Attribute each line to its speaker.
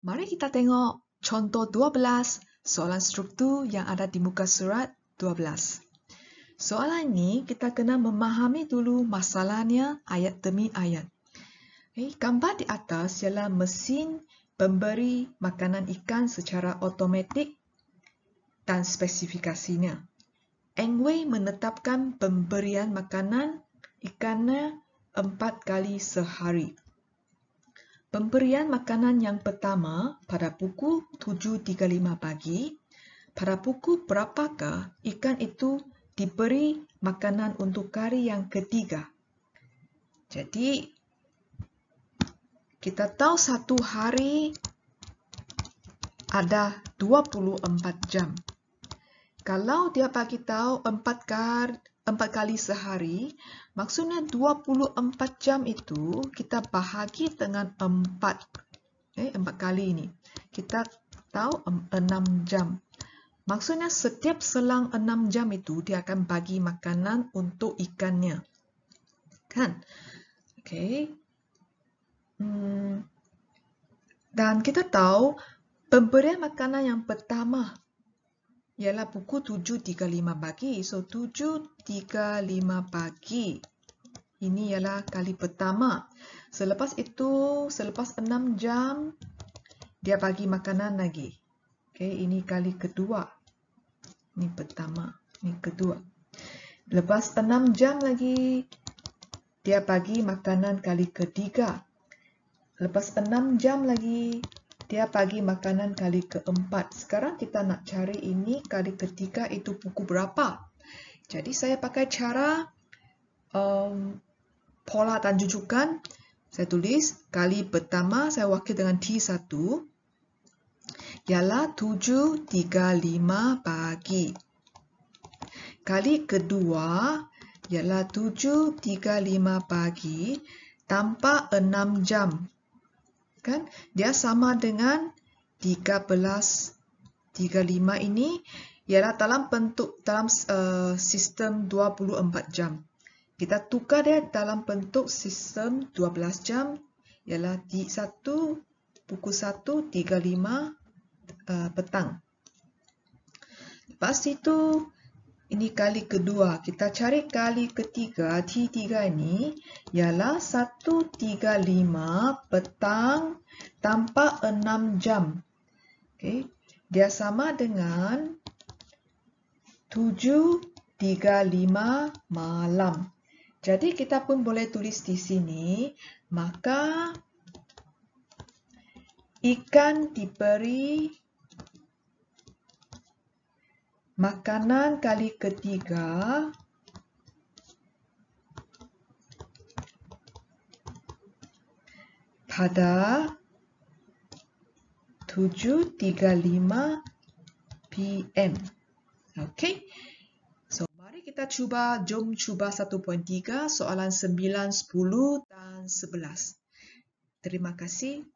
Speaker 1: Mari kita tengok contoh 12 soalan struktur yang ada di muka surat 12. Soalan ini kita kena memahami dulu masalahnya ayat demi ayat. Gambar di atas ialah mesin pemberi makanan ikan secara automatik dan spesifikasinya. Engway menetapkan pemberian makanan ikannya 4 kali sehari. Pemberian makanan yang pertama pada pukul 7.35 pagi. Pada pukul berapakah ikan itu diberi makanan untuk kali yang ketiga? Jadi, kita tahu satu hari ada 24 jam. Kalau dia bagi tahu 4 kali sehari, maksudnya 24 jam itu kita bahagi dengan 4. 4 kali ini. Kita tahu 6 jam. Maksudnya setiap selang 6 jam itu dia akan bagi makanan untuk ikannya. Kan? Okey. Dan kita tahu pemberian makanan yang pertama ialah pukul 7.35 pagi. So, 7.35 pagi. Ini ialah kali pertama. Selepas itu, selepas 6 jam, dia bagi makanan lagi. Okey, ini kali kedua. Ini pertama. Ini kedua. Lepas 6 jam lagi, dia bagi makanan kali ketiga. Lepas 6 jam lagi, dia bagi makanan kali keempat. Sekarang kita nak cari ini kali ketiga itu pukul berapa. Jadi saya pakai cara pola dan jujukan. Saya tulis kali pertama saya wakil dengan T1 ialah 7.35 pagi. Kali kedua ialah 7.35 pagi tanpa 6 jam. Kan? Dia sama dengan 13.35 ini ialah dalam sistem 24 jam. Kita tukar dia dalam bentuk sistem 12 jam ialah pukul 1.35 petang. Lepas itu ini kali kedua. Kita cari kali ketiga, T3 ini, ialah 1.35 petang tanpa 6 jam. Okay. Dia sama dengan 7.35 malam. Jadi, kita pun boleh tulis di sini, maka ikan diberi makanan kali ketiga pada 7.35 PM. Okey. So, mari kita cuba, jom cuba 1.3, soalan 9, 10 dan 11. Terima kasih.